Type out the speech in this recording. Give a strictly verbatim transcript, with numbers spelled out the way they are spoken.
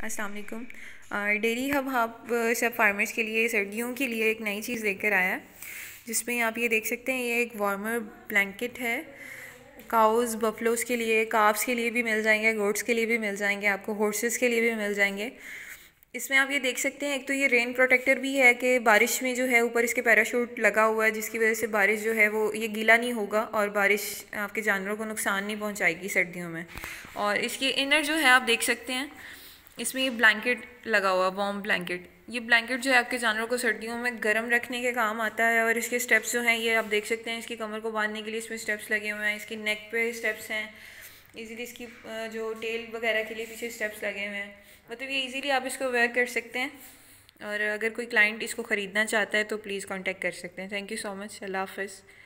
अस्सलाम वालेकुम। Dairy hub hub सब फार्मर्स के लिए सर्दियों के लिए एक नई चीज़ लेकर आया है, जिसमें आप ये देख सकते हैं। ये एक वार्मर ब्लैंकेट है। काउज़ बफलोज़ के लिए, काफ्स के लिए भी मिल जाएंगे, गोट्स के लिए भी मिल जाएंगे, आपको हॉर्सेस के लिए भी मिल जाएंगे। इसमें आप ये देख सकते हैं, एक तो ये रेन प्रोटेक्टर भी है कि बारिश में जो है ऊपर इसके पैराशूट लगा हुआ है, जिसकी वजह से बारिश जो है वो ये गीला नहीं होगा और बारिश आपके जानवरों को नुकसान नहीं पहुंचाएगी सर्दियों में। और इसकी इनर जो है आप देख सकते हैं, इसमें ये ब्लैंकेट लगा हुआ, वार्म ब्लैंकेट। ये ब्लैंकेट जो है आपके जानवरों को सर्दियों में गर्म रखने के काम आता है। और इसके स्टेप्स जो हैं ये आप देख सकते हैं, इसकी कमर को बांधने के लिए इसमें स्टेप्स लगे हुए हैं, इसकी नेक पे स्टेप्स हैं, इजीली इसकी जो टेल वगैरह के लिए पीछे स्टेप्स लगे हुए हैं। मतलब ये इजीली आप इसको वेयर कर सकते हैं। और अगर कोई क्लाइंट इसको ख़रीदना चाहता है तो प्लीज़ कांटेक्ट कर सकते हैं। Thank you so much. Allah हाफ़िज़।